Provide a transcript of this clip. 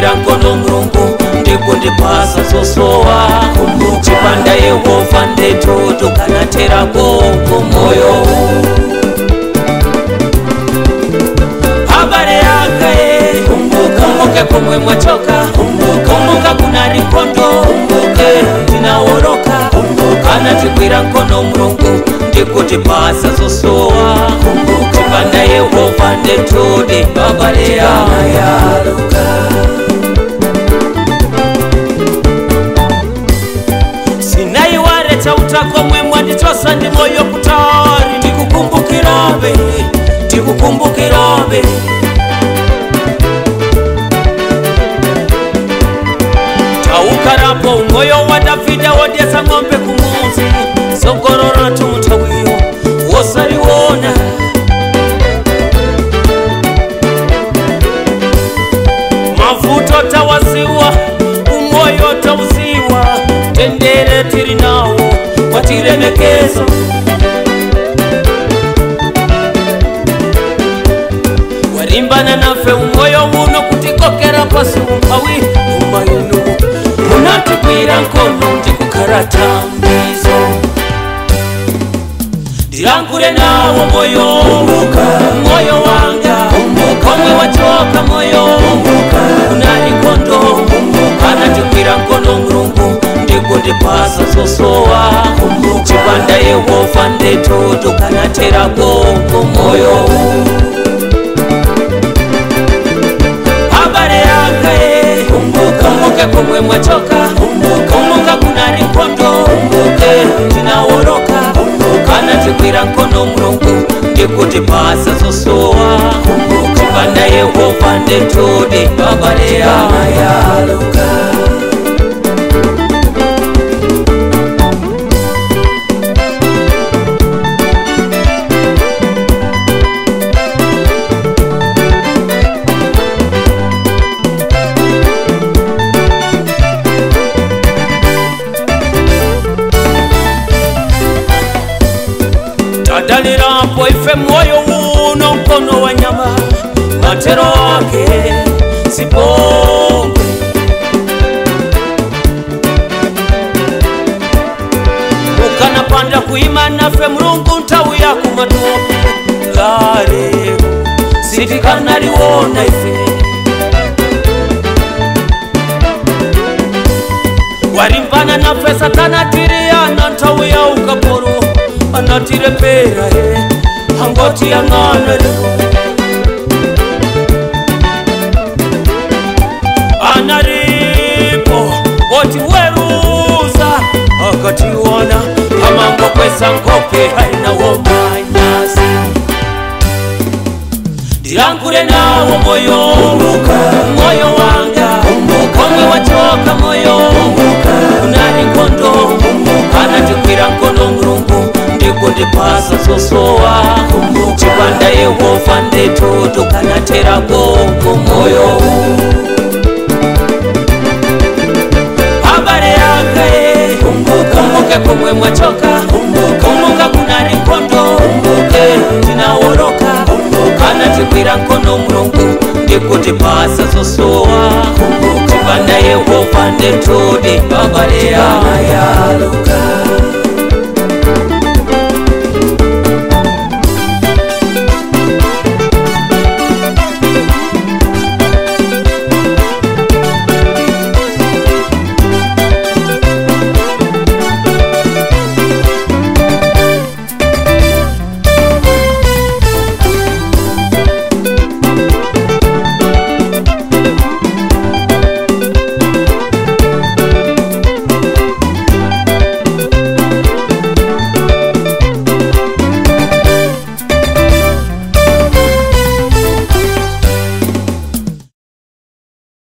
anatigwira nkono Mulungu ndikundipasa zosowa. Chipanda Yehova ndetutu kanaterako kumoyo. Habari yake kumbuke kumwe mwachoka. Kumbuka kuna rikondo tinaoroka. Anatigwira nkono Mulungu ndikundipasa zosowa. Chipanda Yehova ndetutu habari yaluka. Sinaiwareta utakomwe mwandichosa ndi moyo kutari. Ndikukumbukirabe taukarapo umoyo wa Davida wodiesa ng'ombe kumuzi. Songorora tumutawiyo wosaliwona. Mavuto tawaziwa umoyo tauziwa. Tendere tiri nawo watiremekezo. Warimbana nafe umoyo uno kutikokera pasi umpawi. Umayunu unatigwira nkono ndikukarata mbizo. Dirangure nawo moyo moyo wanga. Komwe wachoka moyo unarikondo. Anatigwira nkono Mulungu ndikundipasa zosowa. Chipanda Yehova ndetutu kanaterako kumoyo. Habari yake kumbuke kumwe mwachoka. Kumbuka kuna rikondo tinaoroka. Anatigwira nkono Mulungu ndikundipasa zosowa. Chipanda Yehova ndetutu habari yaluka. Tadalirapo ife moyo uno mkono wa nyama. Matero wake sipongwe. Ukana panda kuima nafe Mulungu ntauya kumatope. Lare sitikana liwona ife. Warimbana nafe Satana tiriana ntauya ukaporo. Anatire pera hangoti ya ngana anaripo oti weruza akatiwana amango pesa nkope haina womanyasi. Dirangure nawo moyo wanga. Komwe wachoka moyo unarikondo. Anatigwira nkono Mulungu ndikundipasa zosowa. Chipanda Yehova ndetutu kanaterako kumoyo. Habari yake kumbuke kumwe mwachoka. Kumbuka kuna rikondo tinaoroka. Anatigwira nkono Mulungu ndikundipasa zosowa. Chipanda Yehova ndetutu habari yaluka.